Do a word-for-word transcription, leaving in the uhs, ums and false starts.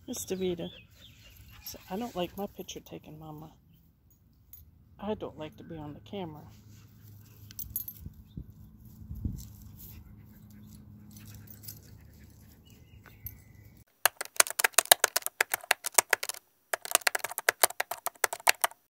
Miss Davida. So I don't like my picture taken, Mama. I don't like to be on the camera.